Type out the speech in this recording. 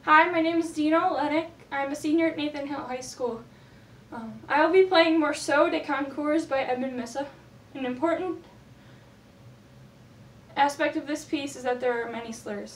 Hi, my name is Dino Lennick. I'm a senior at Nathan Hill High School. I will be playing Morceau de Concours by Edmund Missa. An important aspect of this piece is that there are many slurs.